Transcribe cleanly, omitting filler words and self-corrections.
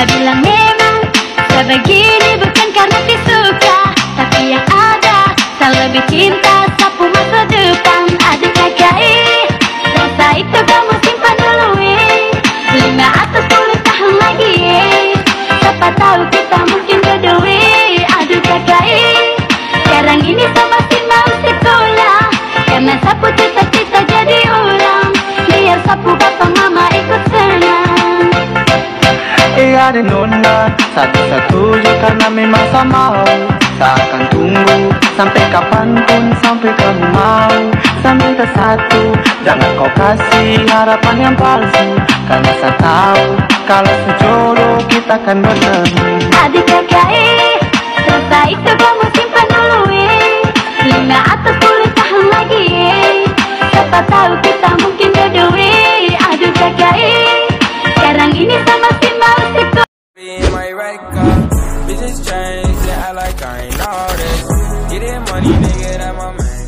Dia bilang memang sebegini bukan karena disuka, tapi yang ada tak lebih cinta sapu masa depan. Adik kakak, rasa itu kamu simpan dulu 5 atau 10 tahun lagi, siapa tahu kita mungkin berdua. Aduh kakak, sekarang ini sama si mau sekolah, karena sapu cita-cita jadi orang, biar sapu bapak mama ikut senang. Ada nona, satu-satunya karena memang sama mau. Tak akan tunggu sampai kapanpun, sampai kamu mau. Sampai ke satu, jangan kau kasih harapan yang palsu, karena saya tahu kalau sejodoh kita akan bertemu. Adik kakak, rasa itu kamu simpan dulu 5 atau 10 tahun lagi, siapa tahu kita mungkin berdua. Aduh kakak, sekarang ini sama si mau sekolah. My record, bitches change, they act like I ain't all this. Getting money, nigga, that my man.